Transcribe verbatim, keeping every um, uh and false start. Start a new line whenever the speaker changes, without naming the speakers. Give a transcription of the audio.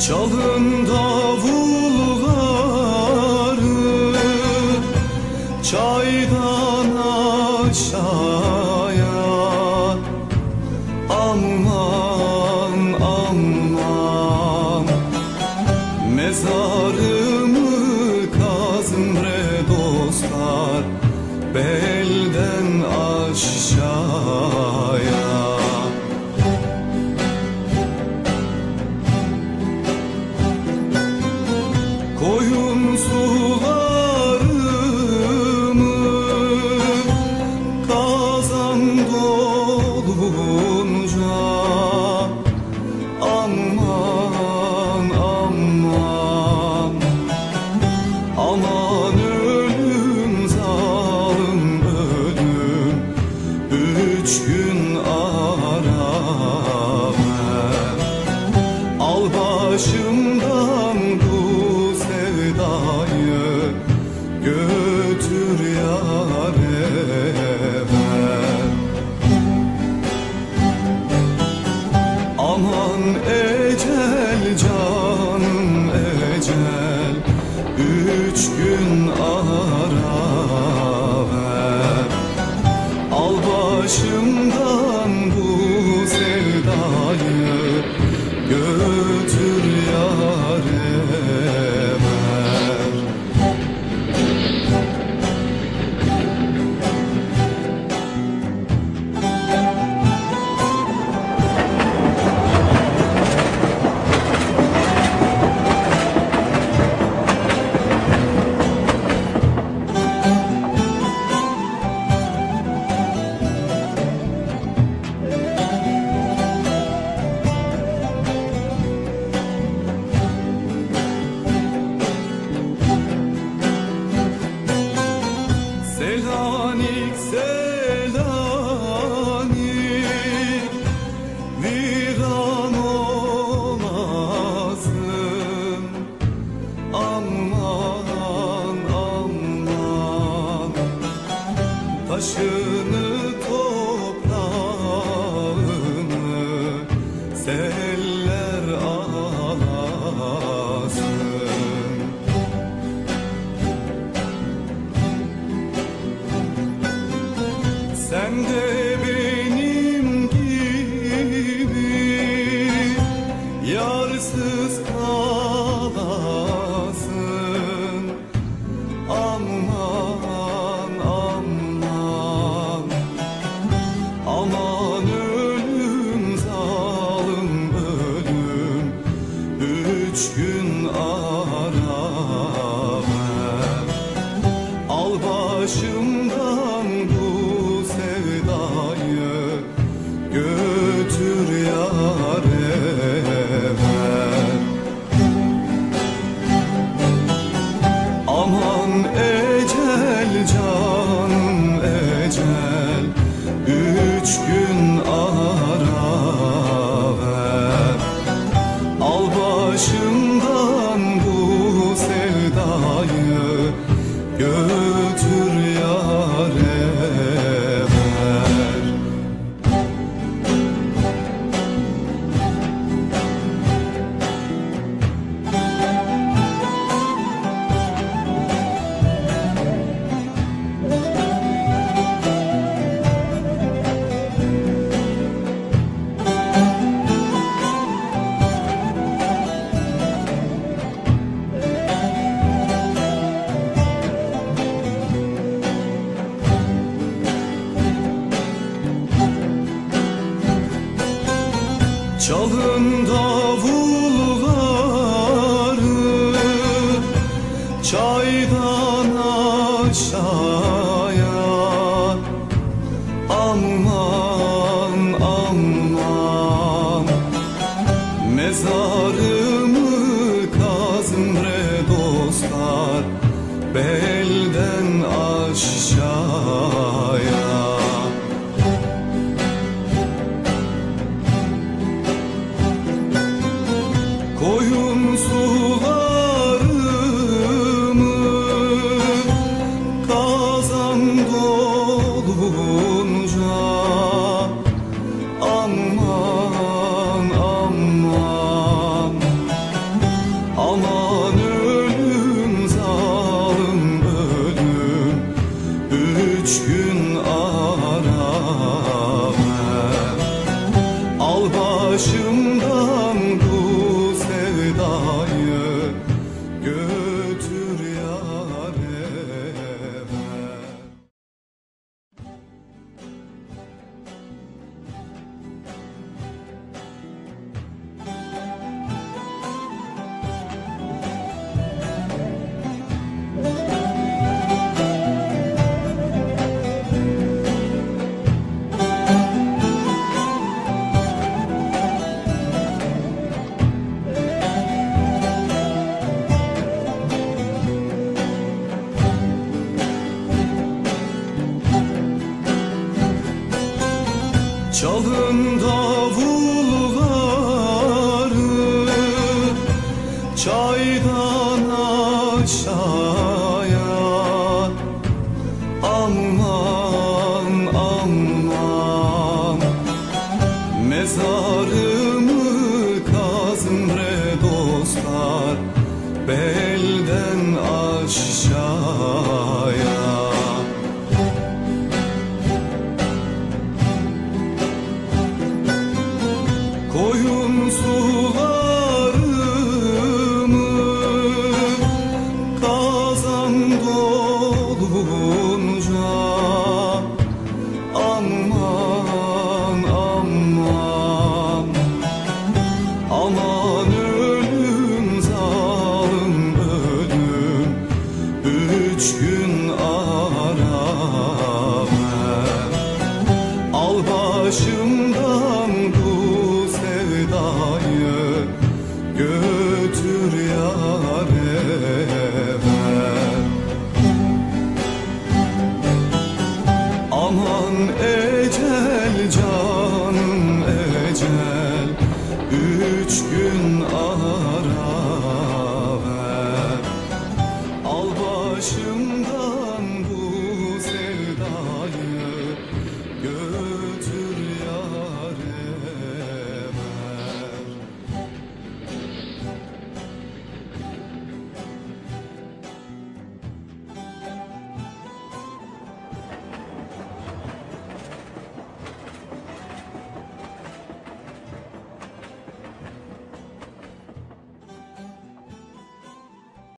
Çalın davulları çaydan aşağıya. Aman aman mezarımı kazın bre dostlar, belden aşağıya. Koyun sularımı kazan dolunca. Aman aman aman ölüm zalim ölüm, üç gün ara ver. Al başımdan bu sevdayı, götür yâre ver. Aman ecel canım ecel, üç gün ara ver. Al başımdan bu sevdayı, götür yâre ver. Selanik Selanik viran olasın. Aman aman taşını toprağını seller alasın. Sen de benim gibi yarsız kalasın. Aman aman aman ölüm zalim ölüm, üç gün ara ver. Al başımdan bu sevdayı, götür yâre ver. Aman ecel canım ecel, üç gün ara ver. Al başımdan bu sevdayı, götür yâre ver. Çalın davulları çaydan aşağıya. Aman aman mezarımı kazın bre dostlar, belden aşağıya. başımdan bu sevdayı, götür yâr eve. Çalın davulları çaydan aşağıya, aman aman mezarımı kazın bre dostlar, belden aşağıya. Koyun sularımı kazan dolunca, aman aman aman ölüm zalim ölüm, üç gün ara ver. Al başım